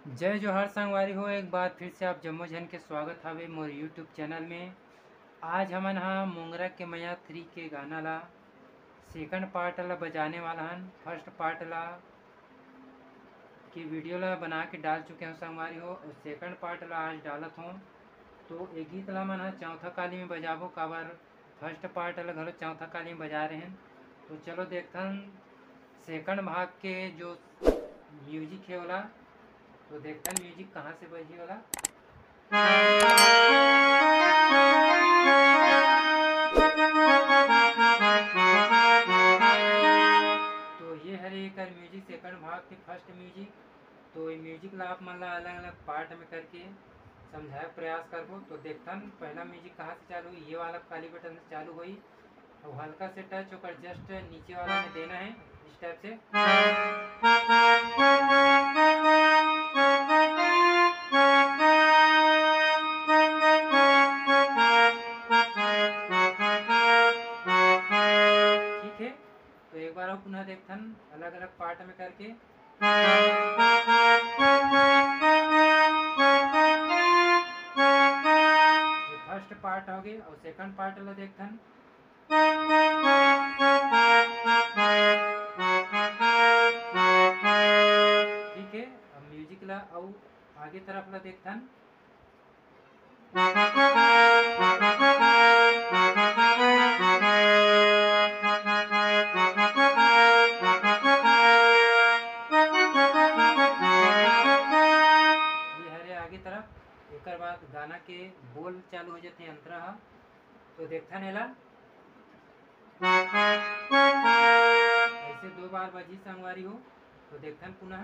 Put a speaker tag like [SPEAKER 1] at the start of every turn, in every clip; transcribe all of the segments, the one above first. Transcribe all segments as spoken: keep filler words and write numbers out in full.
[SPEAKER 1] जय जोहार संगवारी हो। एक बार फिर से आप जम्मो जन के स्वागत हवे मोर यूट्यूब चैनल में। आज हमन हा मोंगरा के मैया थ्री के गाना ला सेकंड पार्ट ला बजाने वाला हन। फर्स्ट पार्ट ला की वीडियो ला बना के डाल चुके हैं संगवारी हो, और सेकंड पार्ट ला आज डालत हूँ। तो एक गीत ला मन हा चौथा काली में बजाबो, काबर फर्स्ट पार्ट ला घलो चौथा काली में बजा रहे हैं। तो चलो देखथन सेकंड भाग के जो म्यूजिक है वाला, तो देखते हैं म्यूजिक कहाँ से बजी वाला। तो ये हरे कर म्यूजिक सेकंड भाग के फर्स्ट म्यूजिक। तो ये म्यूजिक ला आप मन ला अलग अलग पार्ट में करके समझाए प्रयास करबो। तो देखथन पहला म्यूजिक कहाँ से चालू हुई, ये वाला काली बटन से चालू हुई और हल्का से टच होकर जस्ट नीचे वाला में देना है इस टाइप से। तो एक बार और पुनः देखथन अलग अलग पार्ट में करके। ये फर्स्ट पार्ट हो गए और सेकंड पार्ट ला देखथन। ठीक है, अब म्यूजिक ला और आगे तरफ ला देखथन। एक बाद गाना के बोल चालू हो जाते अंतरा। तो देखथन एला ऐसे दो बार बजी संगवारी हो। तो देखथन पुनः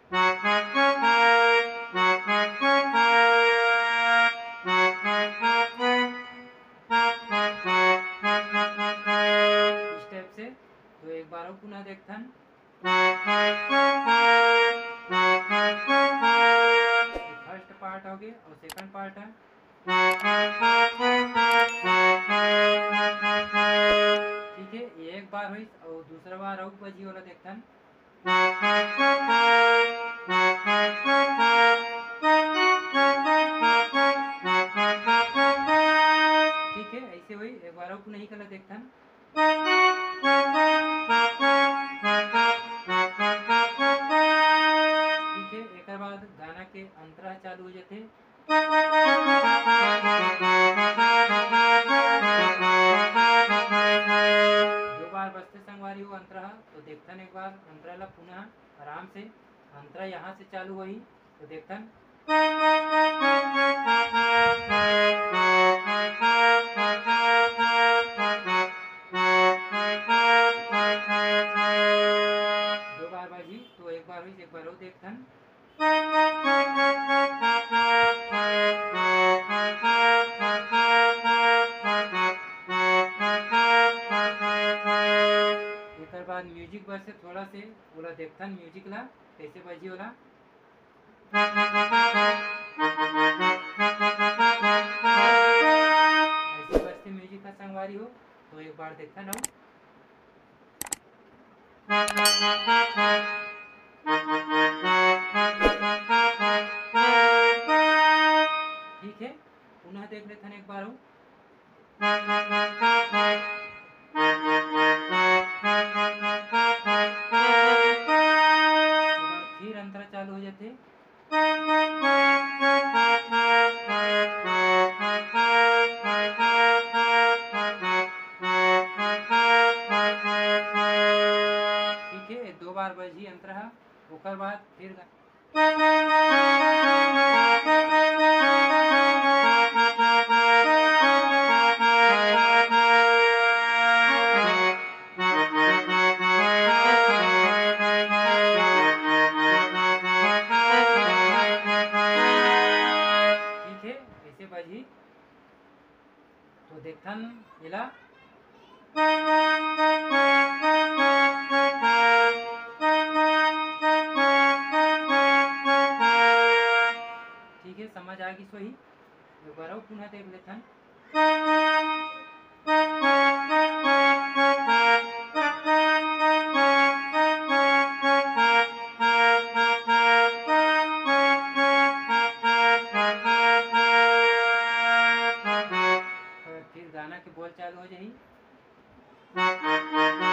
[SPEAKER 1] इस टाइप से। तो एक बार और पुनः देखथन। फर्स्ट पार्ट हो गए और सेकंड पार्ट है। ठीक है, एक बार हुई और दूसरा बार और बजी वाला देखथन। ठीक है, ऐसे हुई एक बार और नहीं कल देखथन। ठीक है, एक बाद गाना के अंतरा चालू हो जाते। दो बार बजते संगवारी हो अंतरा। तो देखथन एक बार अंतरा ला पुनः आराम से अंतरा यहाँ से चालू हुई। तो देखथन दो बार बाजी। तो एक बार हुई एक बार और देखथन। एक बाद म्यूजिक बस से थोड़ा से बोला देखथन म्यूजिक ला कैसे बजी वाला। ऐसे बजते म्यूजिक का संगवारी हो। तो एक बार देखथन हो। ठीक है, पुनः देख लेथन एक बार हो। फिर अंतरा चालू हो जाते। ठीक है, दो बार बजी अंतरा ओकर बाद फिर बजी। तो देखथन एला ठीक है, समझ आ गई सोही। एक बार और पुनः देख लेथन। गाना के बोल चालू हो जाही।